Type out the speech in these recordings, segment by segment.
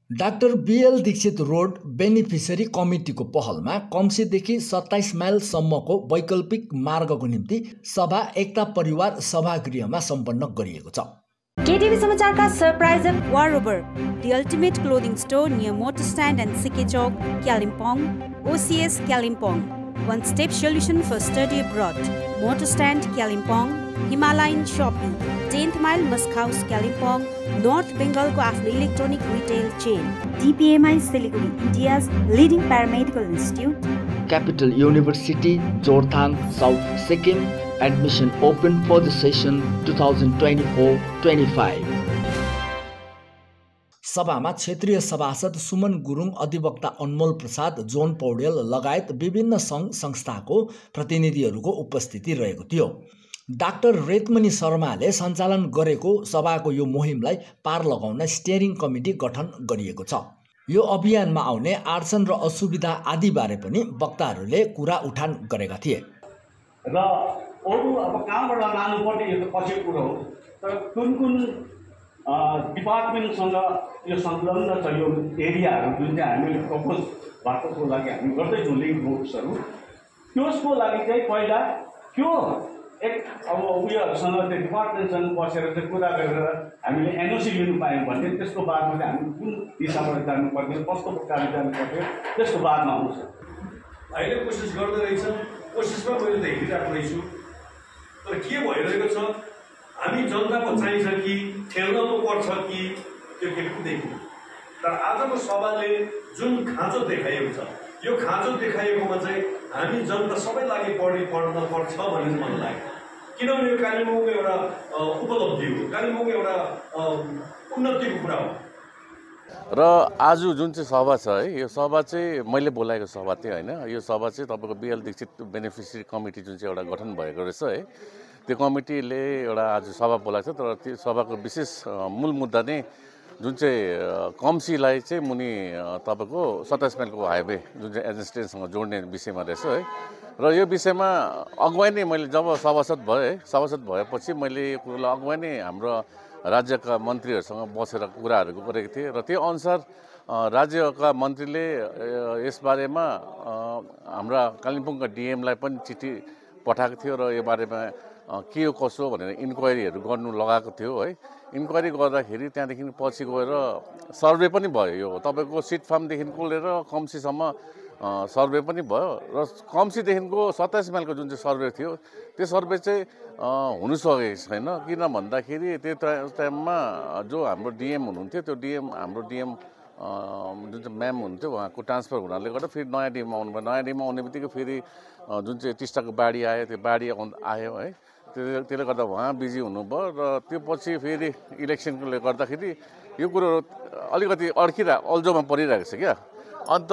Doctor BL Dixit road beneficiary कमिटीको पहलमा कम्सीदेखि 27 माइलसम्मको वैकल्पिक मार्गको निम्ति सभा एकता परिवार सभागृहमा सम्पन्न गरिएको छ। केटीभी समाचारका surprise war over The ultimate clothing store near Motor Stand and Sike Chowk, Kalimpong, OCS Kalimpong. One-step solution for study abroad. Motor Stand Kalimpong, Himalayan Shopping, 10th Mile Musk House Kalimpong, North Bengal ko आफ्नो electronic retail chain. DPMI Siliguri, India's leading paramedical institute. Capital University, Jorthang, South Sikkim. Admission open for the session 2024-25. सभामा क्षेत्रीय सभासद सुमन गुरुङ, अधिवक्ता अनमोल Prasad, John Paudel लगायत विभिन्न सङ्घ संस्थाको प्रतिनिधिहरूको उपस्थिति रहेको थियो। डाक्टर रेतमणि शर्माले सञ्चालन गरेको सभाको यो मुहिमलाई पार लगाउन स्टियरिङ कमिटी गठन गरिएको छ। यो अभियानमा आउने आर्सन र असुविधा आदिबारे पनि वक्ताहरूले कुरा उठान गरेका थिए। र अरू अब कहाँबाट लानुपर्ने यो त पछि कुरो हो, तर कुन डिपार्टमेन्टसँग यो संलग्न छ यो एरियाहरू जुन चाहिँ हामीले प्रपोज बाटोको लागि हामी गर्दैछौँ लिङ्क रोड्सहरू, त्यसको लागि चाहिँ पहिला त्यो एक अब उयोहरूसँग त्यो डिपार्टमेन्टसँग बसेर चाहिँ कुरा गरेर हामीले एनओसी लिनु पायौँ भने त्यसको बादमा चाहिँ हामी कुन दिशाबाट जानुपर्ने, कस्तो प्रकारले जानुपर्ने त्यसको बादमा आउँछ। अहिले कोसिस गर्दै रहेछ, कोसिसमा मैले त हेरिरहेको रहेछु, तर के भइरहेको छ हामी जनताको चाहिन्छ कि ठेल्न पो पर्छ कि त्यो केही पनि देखिन्छ। तर आजको सभाले जुन खाँचो देखाएको छ, यो खाँचो देखाएकोमा चाहिँ हामी जनता सबै लागि पढ्न पर्छ भन्ने मलाई लाग्यो। किनभने यो कालिम्पोङको एउटा उपलब्धि हो, कालिम्पोङको एउटा उन्नतिको कुरा हो। र आज जुन चाहिँ सभा छ है, यो सभा चाहिँ मैले बोलाएको सभा थियो होइन। यो सभा चाहिँ तपाईँको बीएल दीक्षित बेनिफिसियरी कमिटी जुन चाहिँ एउटा गठन भएको रहेछ है, त्यो कमिटीले एउटा आज सभा बोलाएको छ। तर त्यो सभाको विशेष मूल मुद्दा नै जुन चाहिँ कम्सीलाई चाहिँ मुनि तपाईँको 27 माइलको हाइवे जुन चाहिँ एजेन्स्टेनसँग जोड्ने विषयमा रहेछ है। र यो विषयमा अगुवाई नै मैले जब सभासद भएपछि मैले यो कुरोलाई अगुवाई नै हाम्रो राज्यका मन्त्रीहरूसँग बसेर कुराहरू गरेको थिएँ। र त्यो अनुसार राज्यका मन्त्रीले यसबारेमा हाम्रा कालिम्पोङका डिएमलाई पनि चिठी पठाएको थियो र यो बारेमा के हो कसो भनेर इन्क्वायरीहरू गर्नु लगाएको थियो है। इन्क्वायरी गर्दाखेरि त्यहाँदेखि पछि गएर सर्वे पनि भयो। यो तपाईँको सिट फार्मदेखिको लिएर कम्सीसम्म सर्वे पनि भयो र कम्सीदेखिको 27 माइलको जुन चाहिँ सर्वे थियो त्यो सर्वे चाहिँ हुनु सकेको छैन। किन भन्दाखेरि त्यो टाइममा जो हाम्रो डिएम हुनुहुन्थ्यो, त्यो हाम्रो डिएम जुन चाहिँ म्याम हुनुहुन्थ्यो उहाँको ट्रान्सफर हुनाले गर्दा फेरि नयाँ डिएममा आउनुभयो। नयाँ डिएममा आउने बित्तिकै फेरि जुन चाहिँ टिस्टाको बाढी आयो, त्यो बाढी आयो है, त्यसले गर्दा उहाँ बिजी हुनुभयो। र त्यो पछि फेरि इलेक्सनले गर्दाखेरि यो कुरो अलिकति अल्झोमा परिरहेको छ क्या। अन्त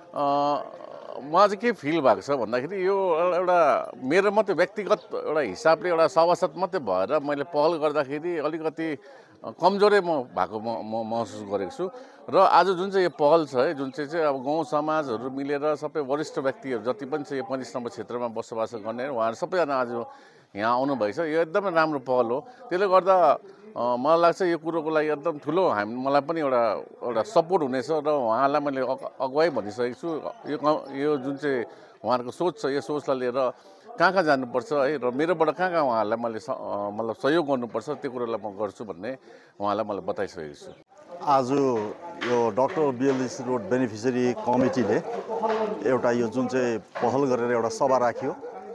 मलाई चाहिँ के फिल भएको छ भन्दाखेरि यो एउटा मेरो मात्रै व्यक्तिगत एउटा हिसाबले एउटा सभासद मात्रै भएर मैले पहल गर्दाखेरि अलिकति कमजोरै म महसुस गरेको छु। र आज जुन चाहिँ यो पहल छ है, जुन चाहिँ अब गाउँ समाजहरू मिलेर सबै वरिष्ठ व्यक्तिहरू जति पनि छ यो 25 नम्बर क्षेत्रमा बसोबास गर्ने उहाँहरू सबैजना आज यहाँ आउनुभएको छ। यो एकदमै राम्रो पहल हो। त्यसले गर्दा मलाई लाग्छ यो कुरोको लागि एकदम ठुलो मलाई पनि एउटा सपोर्ट हुनेछ र उहाँलाई मैले अगुवाई भनिसकेको छु। यो जुन चाहिँ उहाँहरूको सोच छ, यो सोचलाई लिएर कहाँ जानुपर्छ है र मेरोबाट कहाँ उहाँहरूलाई मैले मतलब सहयोग गर्नुपर्छ त्यो कुरोलाई म गर्छु भन्ने उहाँलाई मैले बताइसकेको छु। आज यो doctor BL Dixit road beneficiary कमिटीले एउटा यो जुन चाहिँ पहल गरेर एउटा सभा राख्यो।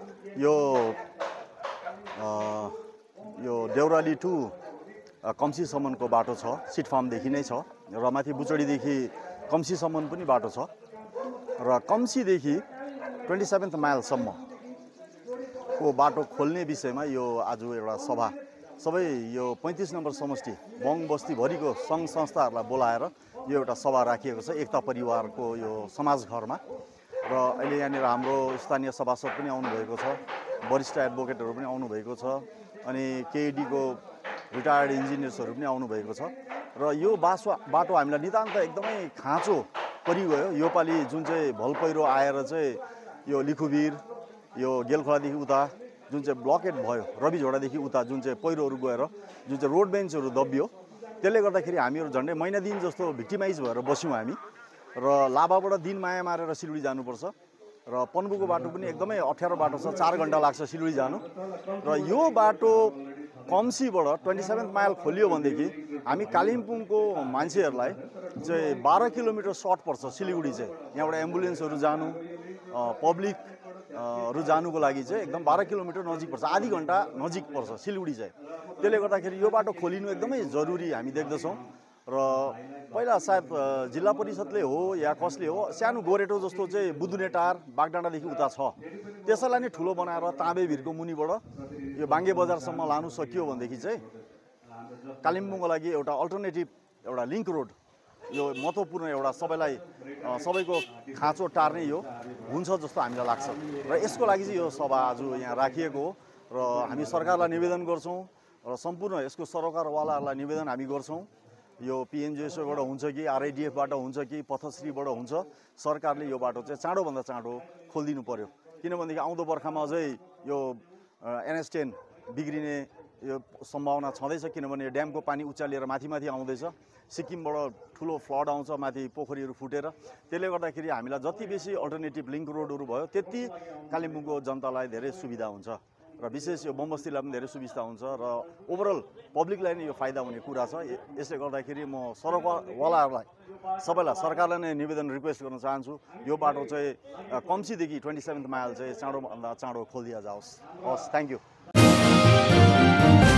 यो देउराली टु कम्सीसम्मको बाटो छ, सिट फार्मदेखि नै छ र माथि बुचडीदेखि कम्सीसम्म पनि बाटो छ र कम्सीदेखि 27 माइलसम्मको बाटो खोल्ने विषयमा यो आज एउटा सभा सबै यो 35 नम्बर समष्टि बङ बस्तीभरिको सङ्घ संस्थाहरूलाई बोलाएर यो एउटा सभा राखिएको छ एकता परिवारको यो समाजघरमा। र अहिले यहाँनिर हाम्रो स्थानीय सभासद पनि आउनुभएको छ, वरिष्ठ एडभोकेटहरू पनि आउनुभएको छ, अनि केइडीको रिटायर्ड इन्जिनियर्सहरू पनि आउनुभएको छ। र यो बाटो हामीलाई नितान्त एकदमै खाँचो परिगयो। योपालि जुन चाहिँ भल पहिरो आएर चाहिँ यो लिखुवीर यो गेलखोलादेखि उता जुन चाहिँ ब्लकेट भयो, रवि झोडादेखि उता जुन चाहिँ पहिरोहरू गएर जुन चाहिँ रोड बेन्चहरू दबियो, त्यसले गर्दाखेरि हामीहरू झन्डै महिना दिन जस्तो भिक्टिमाइज भएर बस्यौँ हामी र लाभाबाट दिन माया मारेर सिलगढी जानुपर्छ र पन्बूको बाटो पनि एकदमै अप्ठ्यारो बाटो छ 4 घण्टा लाग्छ सिलगढी जानु र यो बाटो कम्सीबाट 27 माइल खोलियो भनेदेखि हामी कालिम्पोङको मान्छेहरूलाई चाहिँ 12 किलोमिटर सर्ट पर्छ सिलगढी चाहिँ यहाँबाट एम्बुलेन्सहरू जानु पब्लिकहरू जानुको लागि चाहिँ एकदम 12 किलोमिटर नजिक पर्छ आधी घण्टा नजिक पर्छ सिलगढी चाहिँ त्यसले गर्दाखेरि यो बाटो खोलिनु एकदमै जरुरी हामी देख्दछौँ र पहिला सायद जिल्ला परिषदले हो या कसले हो सानो गोरेटो जस्तो चाहिँ बुदुने टार बागडाँडादेखि उता छ त्यसैलाई नै ठुलो बनाएर ताँबे भिरको मुनिबाट यो बाङ्गे बजारसम्म लानु सकियो भनेदेखि चाहिँ कालिम्पोङको लागि एउटा अल्टरनेटिभ एउटा लिङ्क रोड यो महत्त्वपूर्ण एउटा सबैको खाँचो टार्ने यो हुन्छ जस्तो हामीलाई लाग्छ र यसको लागि चाहिँ यो सभा आज यहाँ राखिएको हो र हामी सरकारलाई निवेदन गर्छौँ र सम्पूर्ण यसको सरोकारवालाहरूलाई निवेदन हामी गर्छौँ यो पिएमजिएसबाट हुन्छ कि आरआइडिएफबाट हुन्छ कि पथश्रीबाट हुन्छ सरकारले यो बाटो चाहिँ चाँडोभन्दा चाँडो खोलिदिनु पर्यो किनभनेदेखि आउँदो बर्खामा अझै यो NH10 बिग्रिने यो सम्भावना छँदैछ किनभने ड्यामको पानी उचालिएर माथि आउँदैछ सिक्किमबाट ठुलो फ्लड आउँछ माथि पोखरीहरू फुटेर त्यसले गर्दाखेरि हामीलाई जति बेसी अल्टरनेटिभ लिङ्क रोडहरू भयो त्यति कालिम्पोङको जनतालाई धेरै सुविधा हुन्छ र विशेष यो बमबस्तीलाई पनि धेरै सुविस्ता हुन्छ र ओभरअल पब्लिकलाई नै यो फाइदा हुने कुरा छ यसले गर्दाखेरि म सरोकारवालाहरूलाई सबैलाई सरकारलाई नै निवेदन रिक्वेस्ट गर्न चाहन्छु यो बाटो चाहिँ कम्सीदेखि 27 माइल चाहिँ चाँडोभन्दा चाँडो खोलिदिया जाओस् हस् थ्याङ्क यू